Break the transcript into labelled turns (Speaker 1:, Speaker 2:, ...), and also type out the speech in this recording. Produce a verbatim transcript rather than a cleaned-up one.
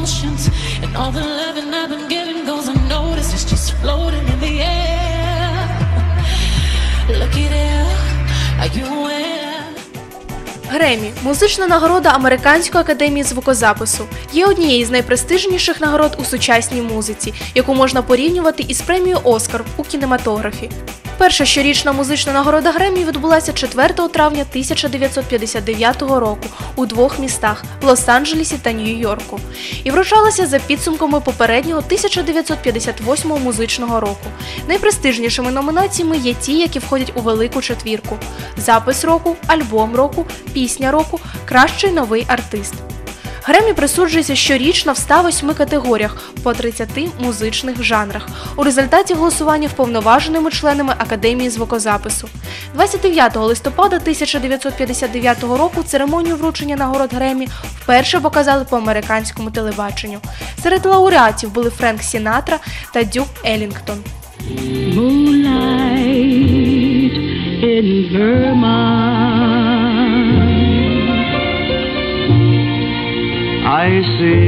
Speaker 1: emotions, and all the loving I've been giving goes unnoticed. It's just floating in the air. Look at it, are you aware?
Speaker 2: Греммі – музична нагорода Американської академії звукозапису. Є однією з найпрестижніших нагород у сучасній музиці, яку можна порівнювати із премією «Оскар» у кінематографі. Перша щорічна музична нагорода Греммі відбулася четвертого травня тисяча дев'ятсот п'ятдесят дев'ятого року у двох містах – в Лос-Анджелесі та Нью-Йорку. І вручалася за підсумками попереднього тисяча дев'ятсот п'ятдесят восьмого музичного року. Найпрестижнішими номінаціями є ті, які входять у велику четвірку – запис року, альбом року, пісня року, кращий новий артист. Греммі присуджується щорічно в ста восьми категоріях по тридцяти музичних жанрах у результаті голосування вповноваженими членами Академії звукозапису. двадцять дев'ятого листопада тисяча дев'ятсот п'ятдесят дев'ятого року церемонію вручення нагород Греммі вперше показали по американському телебаченню. Серед лауреатів були Френк Сінатра та Дюк Еллінгтон.
Speaker 3: I see